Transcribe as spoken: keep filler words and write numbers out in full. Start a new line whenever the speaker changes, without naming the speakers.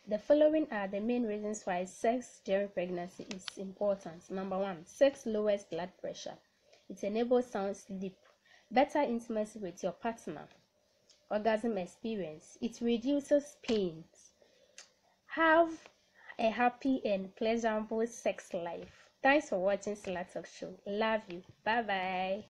The following are the main reasons why sex during pregnancy is important. Number one, sex lowers blood pressure. It enables sound sleep, better intimacy with your partner, orgasm experience. It reduces pain. Have a happy and pleasurable sex life. Thanks for watching CILLA Talk Show. Love you. Bye bye.